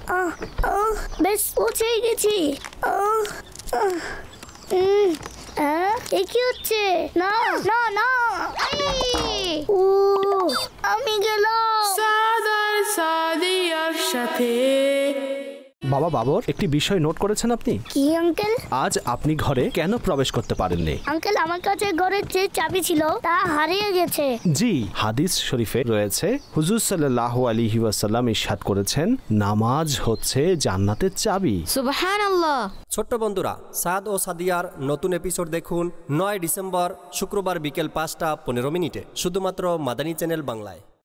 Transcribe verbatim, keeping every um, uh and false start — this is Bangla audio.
আহ, আহ, বেশ পৌঁছেই গেছি। আহ, আহ, উম, আহ, এ কি হচ্ছে? না না না, এই, উ, আমি গেলাম। সাদ আর সাদিয়ার সাথে। বাবা বাবর, একটি বিষয় নোট করেছেন আপনি? কি আঙ্কেল? আজ আপনি ঘরে কেন প্রবেশ করতে পারেননি? আঙ্কেল, আমার কাছে ঘরের যে চাবি ছিল তা হারিয়ে গেছে। জি, হাদিস শরীফে রয়েছে, হুজুর সাল্লাল্লাহু আলাইহি ওয়াসাল্লাম ইরশাদ করেছেন, নামাজ হচ্ছে জান্নাতের চাবি। সুবহানাল্লাহ। ছোট্ট বন্ধুরা, সাদ ও সাদিয়ার নতুন এপিসোড দেখুন নয় ডিসেম্বর শুক্রবার বিকেল পাঁচটা পনেরো মিনিটে শুধুমাত্র মাদানী চ্যানেল বাংলায়।